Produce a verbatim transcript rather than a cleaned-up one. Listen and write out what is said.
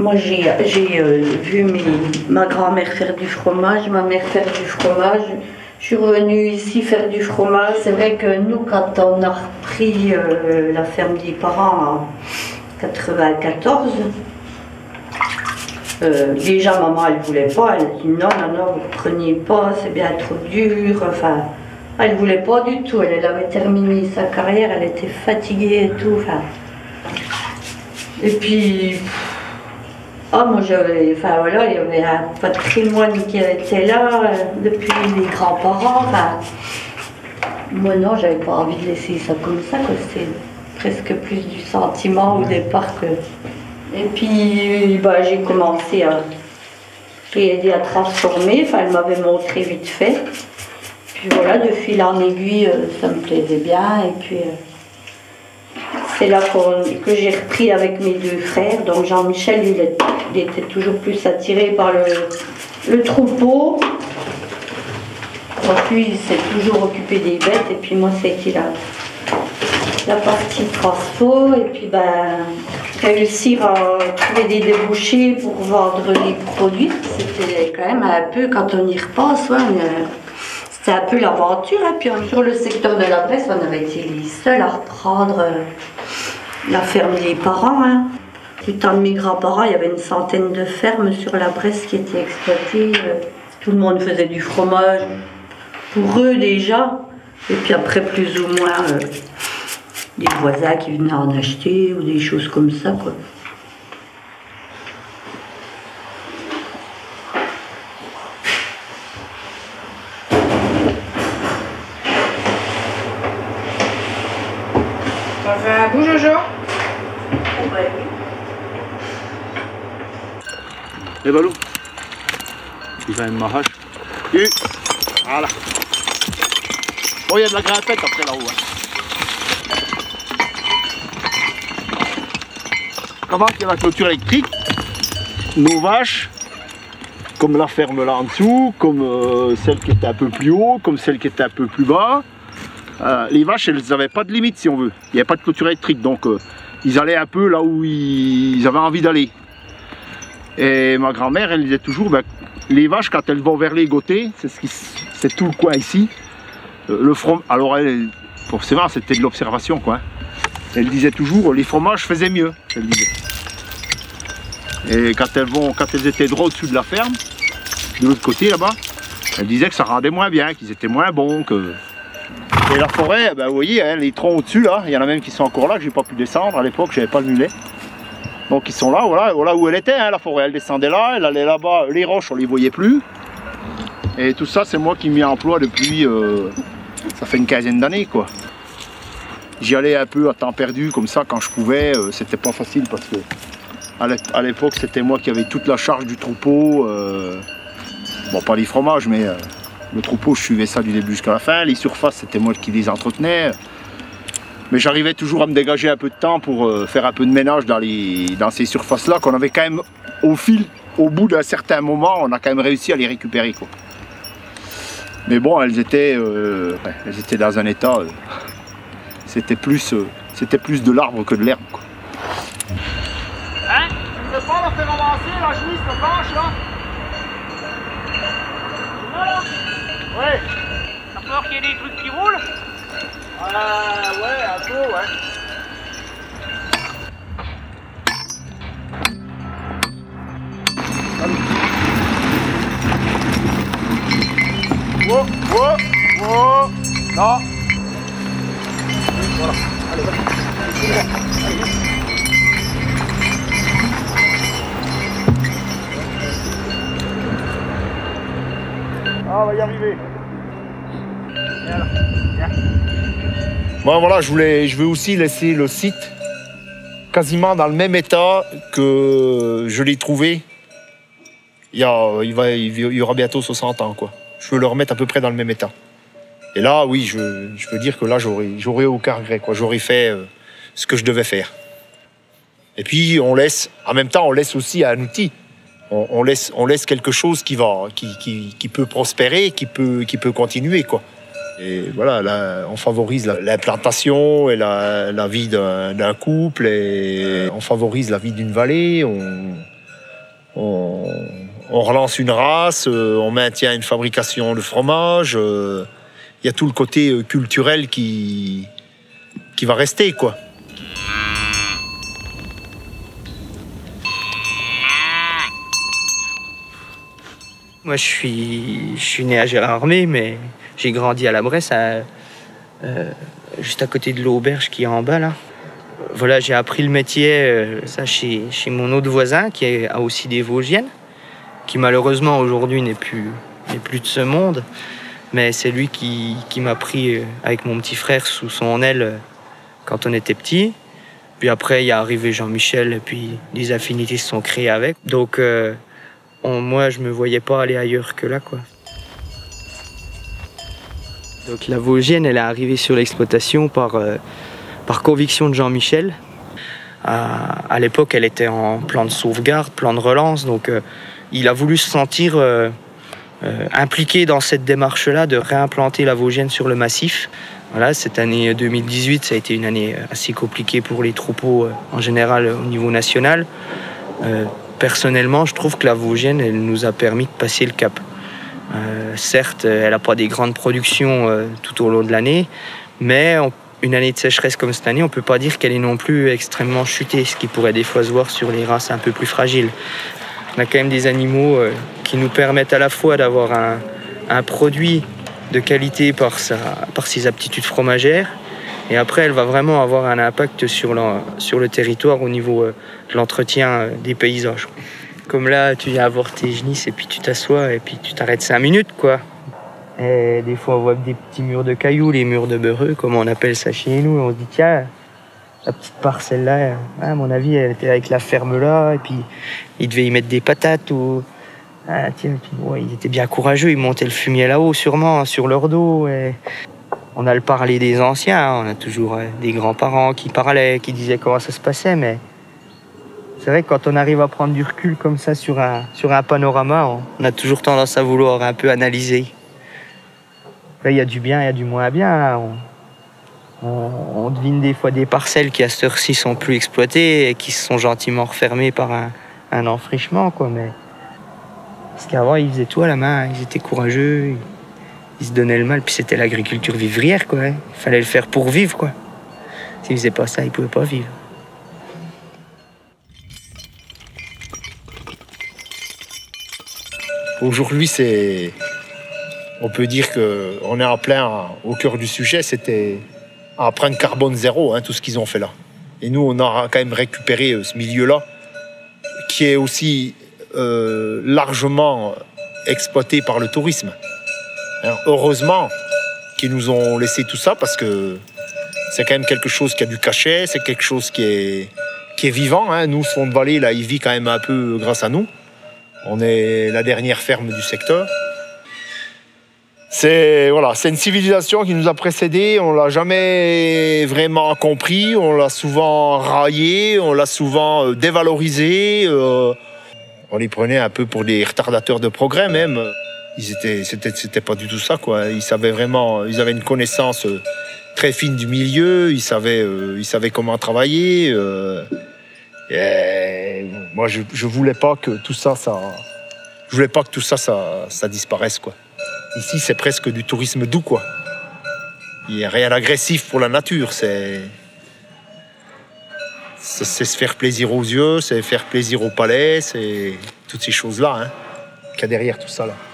Moi, j'ai euh, vu mes, ma grand-mère faire du fromage, ma mère faire du fromage. Je suis revenue ici faire du fromage. C'est vrai que nous, quand on a repris euh, la ferme des parents en quatre-vingt-quatorze, euh, déjà maman, elle ne voulait pas. Elle a dit non, non, non, vous ne preniez pas, c'est bien trop dur. Enfin, elle ne voulait pas du tout. Elle, elle avait terminé sa carrière, elle était fatiguée et tout. Enfin. Et puis... Ah, moi j'avais, enfin voilà, il y avait un patrimoine qui était là euh, depuis les grands-parents. Enfin, moi non, j'avais pas envie de laisser ça comme ça, que c'était presque plus du sentiment au départ que. Et puis bah, j'ai commencé à aider à transformer, enfin elle m'avait montré vite fait. Puis voilà, de fil en aiguille, euh, ça me plaisait bien. Et puis euh, c'est là que j'ai repris avec mes deux frères. Donc Jean-Michel, il, il était toujours plus attiré par le, le troupeau. Donc lui, il s'est toujours occupé des bêtes. Et puis moi, c'était la, la partie transfo. Et puis ben, réussir à trouver des débouchés pour vendre les produits. C'était quand même un peu, quand on y repense, ouais, c'était un peu l'aventure. Et puis sur le secteur de la Bresse, on avait été les seuls à reprendre euh, la ferme des parents. Hein. Du temps de mes grands-parents, il y avait une centaine de fermes sur la Bresse qui étaient exploitées. Euh, tout le monde faisait du fromage pour eux déjà. Et puis après, plus ou moins, euh, des voisins qui venaient en acheter ou des choses comme ça, quoi. Ça fait un bout, Jojo? Ouais. Les ballons. Il va une marrache. Et voilà. Bon, il y a de la grimpette après là-haut. Hein. Comment qu'il y a la clôture électrique, nos vaches, comme la ferme là en dessous, comme euh, celle qui était un peu plus haut, comme celle qui était un peu plus bas, euh, les vaches, elles n'avaient pas de limite si on veut. Il n'y avait pas de clôture électrique, donc euh, ils allaient un peu là où ils, ils avaient envie d'aller. Et ma grand-mère, elle disait toujours, ben, les vaches, quand elles vont vers les côtés, c'est ce qui, c'est tout le coin ici, euh, le fromage, alors elle, forcément, c'était de l'observation, quoi. Elle disait toujours, les fromages faisaient mieux, elle disait. Et quand elles, vont, quand elles étaient droit au-dessus de la ferme, de l'autre côté là-bas, elle disait que ça rendait moins bien, qu'ils étaient moins bons. Que... Et la forêt, ben, vous voyez, hein, les troncs au-dessus, là, il y en a même qui sont encore là, que j'ai pas pu descendre à l'époque, j'avais pas le mulet. Donc ils sont là, voilà, voilà où elle était, hein, la forêt, elle descendait là, elle allait là-bas, les roches, on les voyait plus. Et tout ça, c'est moi qui m'y emploie depuis, euh, ça fait une quinzaine d'années, quoi. J'y allais un peu à temps perdu, comme ça, quand je pouvais, euh, c'était pas facile parce que à l'époque, c'était moi qui avais toute la charge du troupeau. Euh, bon, pas les fromages, mais euh, le troupeau, je suivais ça du début jusqu'à la fin. Les surfaces, c'était moi qui les entretenais. Mais j'arrivais toujours à me dégager un peu de temps pour euh, faire un peu de ménage dans, les, dans ces surfaces-là, qu'on avait quand même, au fil, au bout d'un certain moment, on a quand même réussi à les récupérer, quoi. Mais bon, elles étaient, euh, elles étaient dans un état, euh, c'était plus, euh, c'était plus de l'arbre que de l'herbe, quoi. Hein? Tu ne veux pas la faire avancer, la jouisse, la planche, là? Là, là? Ouais. T'as peur qu'il y ait des trucs qui roulent? Euh, ouais, un peu, ouais. Wow, wow, wow. Non. Voilà. Allez, vas-y. Allez, vite. Ah, on va y arriver. Viens là, viens. Bon, voilà, je, voulais, je veux aussi laisser le site quasiment dans le même état que je l'ai trouvé il y, a, il, va, il y aura bientôt soixante ans, quoi. Je veux le remettre à peu près dans le même état. Et là, oui, je, je peux dire que là, j'aurais aucun regret, quoi. J'aurais fait euh, ce que je devais faire. Et puis, on laisse, en même temps, on laisse aussi un outil. On, on, laisse, on laisse quelque chose qui, va, qui, qui, qui peut prospérer, qui peut, qui peut continuer, quoi. Et voilà, là, on favorise l'implantation et la, la vie d'un couple, et on favorise la vie d'une vallée. On, on, on relance une race, euh, on maintient une fabrication de fromage. Euh, il y a tout le côté euh, culturel qui, qui va rester, quoi. Moi, je suis, je suis né à Gérardmer, mais j'ai grandi à la Bresse, à, euh, juste à côté de l'auberge qui est en bas, là. Voilà, j'ai appris le métier euh, ça, chez, chez mon autre voisin, qui est, a aussi des Vosgiennes, qui malheureusement aujourd'hui n'est plus, n'est plus de ce monde. Mais c'est lui qui, qui m'a pris euh, avec mon petit frère sous son aile euh, quand on était petit. Puis après, il est arrivé Jean-Michel, et puis les affinités se sont créées avec. Donc, euh, on, moi, je me voyais pas aller ailleurs que là, quoi. Donc la Vosgienne, elle est arrivée sur l'exploitation par, euh, par conviction de Jean-Michel. À, à l'époque, elle était en plan de sauvegarde, plan de relance, donc euh, il a voulu se sentir euh, euh, impliqué dans cette démarche-là de réimplanter la Vosgienne sur le massif. Voilà, cette année deux mille dix-huit, ça a été une année assez compliquée pour les troupeaux euh, en général au niveau national. Euh, personnellement, je trouve que la Vosgienne, elle nous a permis de passer le cap. Euh, certes, elle n'a pas des grandes productions euh, tout au long de l'année, mais on, une année de sécheresse comme cette année, on ne peut pas dire qu'elle est non plus extrêmement chutée, ce qui pourrait des fois se voir sur les races un peu plus fragiles. On a quand même des animaux euh, qui nous permettent à la fois d'avoir un, un produit de qualité par, sa, par ses aptitudes fromagères, et après elle va vraiment avoir un impact sur le, sur le territoire au niveau euh, de l'entretien euh, des paysages. Comme là, tu viens avoir tes genisses et puis tu t'assois et puis tu t'arrêtes cinq minutes, quoi. Et des fois, on voit des petits murs de cailloux, les murs de beurreux, comme on appelle ça chez nous. Et on se dit, tiens, la petite parcelle-là, à mon avis, elle était avec la ferme là. Et puis, ils devaient y mettre des patates ou... Ah, tiens, puis, ouais, ils étaient bien courageux, ils montaient le fumier là-haut, sûrement, sur leur dos. Et... On a le parler des anciens, on a toujours des grands-parents qui parlaient, qui disaient comment ça se passait, mais... C'est vrai que quand on arrive à prendre du recul comme ça sur un, sur un panorama, on, on a toujours tendance à vouloir un peu analyser. Là, il y a du bien, il y a du moins bien. Là. On, on, on devine des fois des parcelles qui à cette heure-ci sont plus exploitées et qui se sont gentiment refermées par un, un enfrichement, quoi. Mais... Parce qu'avant, ils faisaient tout à la main, ils étaient courageux, ils, ils se donnaient le mal, puis c'était l'agriculture vivrière, quoi. Il fallait le faire pour vivre, quoi. S'ils faisaient pas ça, ils pouvaient pas vivre. Aujourd'hui, c'est, on peut dire qu'on est en plein au cœur du sujet, c'était empreinte carbone zéro, hein, tout ce qu'ils ont fait là. Et nous, on a quand même récupéré ce milieu-là, qui est aussi euh, largement exploité par le tourisme. Hein, heureusement qu'ils nous ont laissé tout ça, parce que c'est quand même quelque chose qui a du cachet, c'est quelque chose qui est, qui est vivant. Hein. Nous, ce fond de vallée, là, il vit quand même un peu grâce à nous. On est la dernière ferme du secteur. C'est voilà, c'est une civilisation qui nous a précédés. On l'a jamais vraiment compris. On l'a souvent raillé, on l'a souvent euh, dévalorisé. Euh, on les prenait un peu pour des retardateurs de progrès même. Ils étaient, c'était, c'était pas du tout ça, quoi. Ils savaient vraiment, ils avaient une connaissance très fine du milieu. Ils savaient, euh, ils savaient comment travailler. Euh, Et moi, je, je voulais pas que tout ça, ça, je voulais pas que tout ça, ça, ça disparaisse, quoi. Ici, c'est presque du tourisme doux, quoi. Il n'y a rien d'agressif pour la nature. C'est, c'est, c'est se faire plaisir aux yeux, c'est faire plaisir au palais, c'est toutes ces choses-là, hein, qu'il y a derrière tout ça, là.